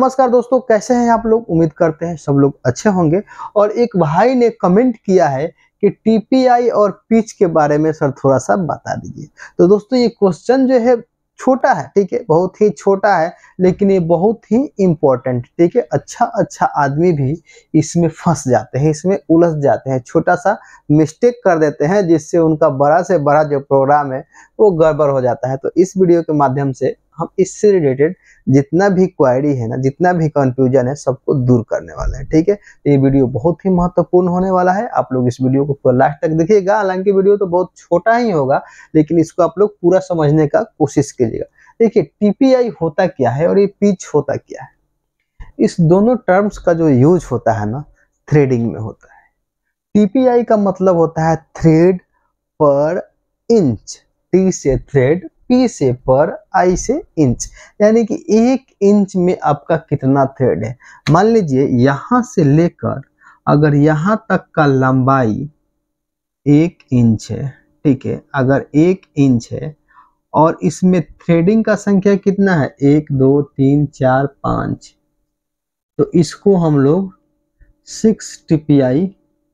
नमस्कार दोस्तों, कैसे हैं आप लोग। उम्मीद करते हैं सब लोग अच्छे होंगे। और एक भाई ने कमेंट किया है कि टीपीआई और पिच के बारे में सर थोड़ा सा बता दीजिए। तो दोस्तों ये क्वेश्चन जो है छोटा है, ठीक है, बहुत ही छोटा है, लेकिन ये बहुत ही इम्पोर्टेंट, ठीक है। अच्छा आदमी भी इसमें फंस जाते हैं, इसमें उलझ जाते हैं, छोटा सा मिस्टेक कर देते हैं, जिससे उनका बड़ा से बड़ा जो प्रोग्राम है वो गड़बड़ हो जाता है। तो इस वीडियो के माध्यम से हम इससे रिलेटेड जितना भी क्वेरी है ना, जितना भी कंफ्यूजन है, सबको दूर करने वाले हैं, ठीक है। ये वीडियो बहुत ही महत्वपूर्ण होने वाला है। आप लोग इस वीडियो को पूरा लास्ट तक देखिएगा। हालांकि वीडियो तो बहुत छोटा ही होगा, लेकिन इसको आप लोग पूरा समझने का कोशिश कीजिएगा। देखिए टीपीआई होता क्या है और ये पिच होता क्या है। इस दोनों टर्म्स का जो यूज होता है ना, थ्रेडिंग में होता है। टीपीआई का मतलब होता है थ्रेड पर इंच, टी से थ्रेड, पी से पर, आई से इंच, यानी कि 1 इंच में आपका कितना थ्रेड है। मान लीजिए यहां से लेकर अगर यहां तक का लंबाई 1 इंच है, ठीक है। अगर 1 इंच है और इसमें थ्रेडिंग का संख्या कितना है, 1 2 3 4 5, तो इसको हम लोग 6 टीपीआई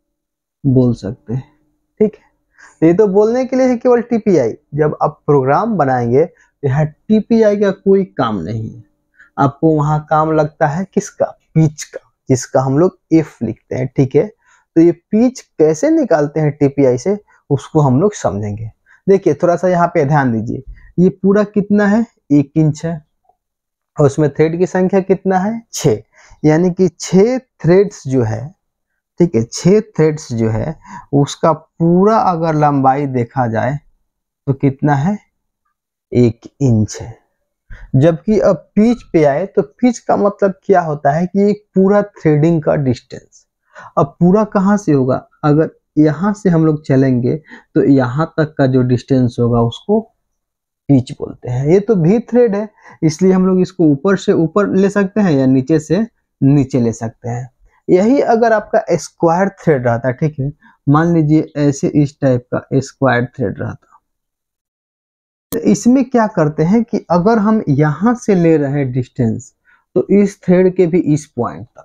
बोल सकते हैं, ठीक है। ये तो बोलने के लिए है केवल टीपीआई। जब आप प्रोग्राम बनाएंगे तो यहाँ टीपीआई का कोई काम नहीं है। आपको वहां काम लगता है किसका, पिच का, जिसका हम लोग एफ लिखते हैं, ठीक है। तो ये पिच कैसे निकालते हैं टीपीआई से, उसको हम लोग समझेंगे। देखिए थोड़ा सा यहाँ पे ध्यान दीजिए। ये पूरा कितना है, 1 इंच है और उसमें थ्रेड की संख्या कितना है, 6, यानी कि 6 थ्रेड्स जो है, ठीक है, 6 थ्रेड्स जो है उसका पूरा अगर लंबाई देखा जाए तो कितना है, 1 इंच है। जबकि अब पिच पे आए तो पिच का मतलब क्या होता है कि एक पूरा थ्रेडिंग का डिस्टेंस। अब पूरा कहाँ से होगा, अगर यहाँ से हम लोग चलेंगे तो यहाँ तक का जो डिस्टेंस होगा उसको पिच बोलते हैं। ये तो भी थ्रेड है, इसलिए हम लोग इसको ऊपर से ऊपर ले सकते हैं या नीचे से नीचे ले सकते हैं। यही अगर आपका स्क्वायर थ्रेड रहता, ठीक है, मान लीजिए ऐसे इस टाइप का स्क्वायर थ्रेड रहता, तो इसमें क्या करते हैं कि अगर हम यहां से ले रहे हैं डिस्टेंस, तो इस थ्रेड के भी इस पॉइंट तक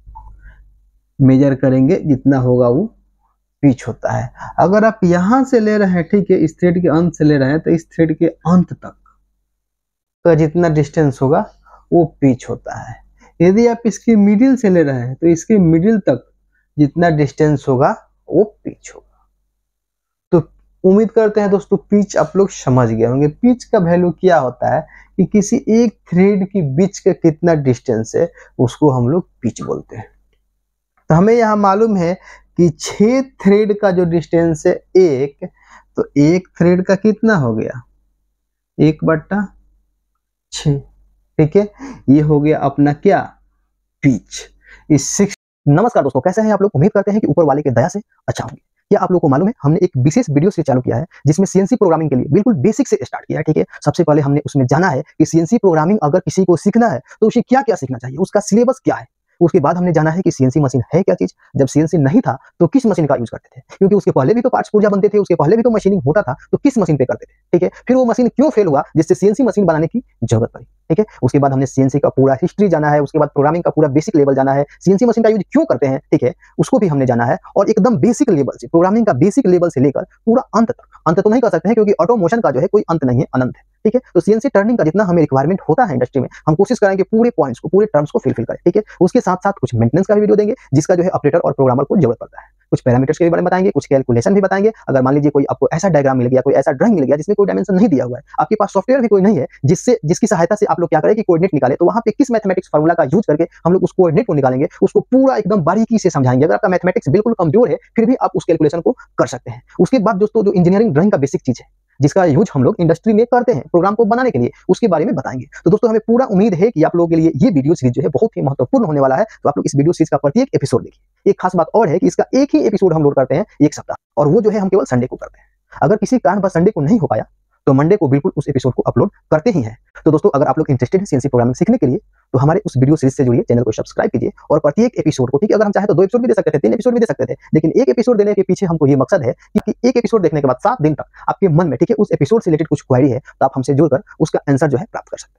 मेजर करेंगे, जितना होगा वो पिच होता है। अगर आप यहां से ले रहे हैं, ठीक है, इस थ्रेड के अंत से ले रहे हैं, तो इस थ्रेड के अंत तक का जितना डिस्टेंस होगा वो पिच होता है। यदि आप इसके मिडिल से ले रहे हैं तो इसके मिडिल तक जितना डिस्टेंस होगा वो पिच होगा। तो उम्मीद करते हैं दोस्तों पिच आप लोग समझ गए होंगे। पिच का वैल्यू क्या होता है कि किसी एक थ्रेड के बीच का कितना डिस्टेंस है, उसको हम लोग पिच बोलते हैं। तो हमें यहाँ मालूम है कि 6 थ्रेड का जो डिस्टेंस है 1, तो 1 थ्रेड का कितना हो गया, 1/6, ठीक है। ये हो गया अपना क्या, पिच। इस 6। नमस्कार दोस्तों, कैसे हैं आप लोग। उम्मीद करते हैं कि ऊपर वाले के दया से अच्छा होंगे। क्या आप लोगों को मालूम है, हमने एक विशेष वीडियो से चालू किया है जिसमें सीएनसी प्रोग्रामिंग के लिए बिल्कुल बेसिक से स्टार्ट किया है, ठीक है। सबसे पहले हमने उसमें जाना है कि सीएनसी प्रोग्रामिंग अगर किसी को सीखना है तो उसे क्या क्या सीखना चाहिए, उसका सिलेबस क्या है। उसके बाद हमने जाना है कि सीएनसी मशीन है क्या चीज, जब सीएनसी नहीं था तो किस मशीन का यूज करते थे, क्योंकि उसके पहले भी तो पार्ट्स पुर्जा बनते थे, उसके पहले भी तो मशीनिंग होता था, तो किस मशीन पे करते थे, ठीक है। फिर वो मशीन क्यों फेल हुआ जिससे सीएनसी मशीन बनाने की जरूरत पड़ी, ठीक है। उसके बाद हमने सीएनसी का पूरा हिस्ट्री जाना है, उसके बाद प्रोग्रामिंग का पूरा बेसिक लेवल जाना है, सीएनसी मशीन का यूज क्यों करते हैं, ठीक है, उसको भी हमने जाना है। और एकदम बेसिक लेवल से, प्रोग्रामिंग का बेसिक लेवल से लेकर पूरा अंत तक, अंत तो नहीं कर सकते हैं क्योंकि ऑटोमोशन का जो है कोई अंत नहीं है, अनंत है, ठीक है। तो सीएनसी टर्निंग का जितना हमें रिक्वायरमेंट होता है इंडस्ट्री में, हम कोशिश करेंगे पूरे पॉइंट्स को, पूरे टर्म्स को फुलफिल करें, ठीक है। उसके साथ साथ कुछ मेंटेनेंस का भी वीडियो देंगे जिसका जो है ऑपरेटर और प्रोग्रामर को जरूरत पड़ता है। कुछ पैरामीटर्स के बारे में बताएंगे, कुछ कैलकुलेशन भी बताएंगे। अगर मान लीजिए कोई आपको ऐसा डायग्राम मिल गया, कोई ऐसा ड्राइंग मिल गया जिसमें कोई डायमेंशन नहीं दिया हुआ है, आपके पास सॉफ्टवेयर भी कोई नहीं है जिसकी सहायता से आप लोग क्या करें कि कोऑर्डिनेट निकाले, तो वहां पे किस मैथमेटिक्स फार्मूला का यूज करके हम लोग उस कोऑर्डिनेट को निकालेंगे, उसको पूरा एकदम बारीकी से समझाएंगे। अगर आपका मैथमेटिक्स बिल्कुल कमजोर है फिर भी आप उस कैलकुलेशन को कर सकते हैं। उसके बाद दोस्तों जो इंजीनियरिंग ड्राइंग का बेसिक चीज है जिसका यूज हम लोग इंडस्ट्री में करते हैं प्रोग्राम को बनाने के लिए, उसके बारे में बताएंगे। तो दोस्तों हमें पूरा उम्मीद है कि आप लोगों के लिए ये वीडियो सीरीज जो है बहुत ही महत्वपूर्ण होने वाला है। तो आप लोग इस वीडियो सीरीज का प्रत्येक एपिसोड देखिए। एक खास बात और है कि इसका एक ही एपिसोड हम लोड करते हैं 1 सप्ताह, और वो जो है हम केवल संडे को करते हैं। अगर किसी कारणवश संडे को नहीं हो पाया तो मंडे को बिल्कुल उस एपिसोड को अपलोड करते ही हैं। तो दोस्तों अगर आप लोग इंटरेस्टेड हैं सीएनसी प्रोग्रामिंग सीखने के लिए तो हमारे उस वीडियो सीरीज से जुड़िए, चैनल को सब्सक्राइब कीजिए और प्रत्येक एपिसोड को, ठीक है, अगर हम चाहे तो 2 एपिसोड भी दे सकते थे, 3 एपिसोड भी दे सकते थे, लेकिन 1 एपिसोड देने के पीछे हमको ये मकसद है कि 1 एपिसोड देखने के बाद 7 दिन तक आपके मन में, ठीक है, उस एपिसोड से रिलेटेड कुछ क्वेरी है तो आप हमसे जुड़कर उसका आंसर जो है प्राप्त कर सकते हैं।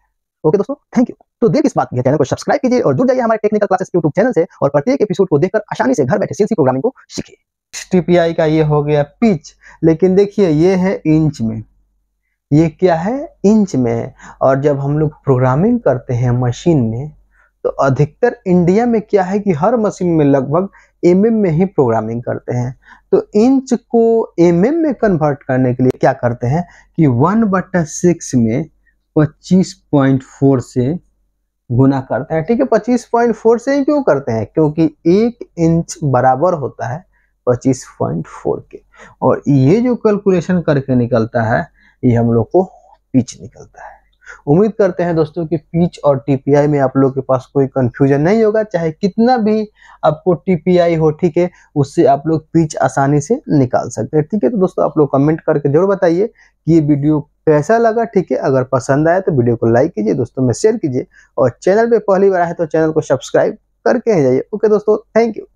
ओके दोस्तों, थैंक यू। तो देर किस बात की है, चैनल को सब्सक्राइब कीजिए और जुड़ जाइए हमारे टेक्निकल क्लासेस यूट्यूब चैनल से और प्रत्येक एपिसोड को देखकर आसानी से घर बैठे सीएनसी प्रोग्रामिंग को सीखिए। टीपीआई का ये हो गया पिच, लेकिन देखिए ये है इंच में, ये क्या है इंच में। और जब हम लोग प्रोग्रामिंग करते हैं मशीन में तो अधिकतर इंडिया में क्या है कि हर मशीन में लगभग एमएम में ही प्रोग्रामिंग करते हैं। तो इंच को एमएम में कन्वर्ट करने के लिए क्या करते हैं कि 1/6 में 25.4 से गुना करते हैं। ठीक है, 25.4 से ही क्यों करते हैं, क्योंकि 1 इंच बराबर होता है 25.4 के। और ये जो कैलकुलेशन करके निकलता है ये हम लोग को पिच निकलता है। उम्मीद करते हैं दोस्तों कि पिच और टीपीआई में आप लोग के पास कोई कंफ्यूजन नहीं होगा, चाहे कितना भी आपको टीपीआई हो, ठीक है, उससे आप लोग पिच आसानी से निकाल सकते हैं। ठीक है, तो दोस्तों आप लोग कमेंट करके जरूर बताइए कि ये वीडियो कैसा लगा। ठीक है, अगर पसंद आया तो वीडियो को लाइक कीजिए, दोस्तों में शेयर कीजिए और चैनल पे पहली बार आए तो चैनल को सब्सक्राइब करके ही जाइए। ओके दोस्तों, थैंक यू।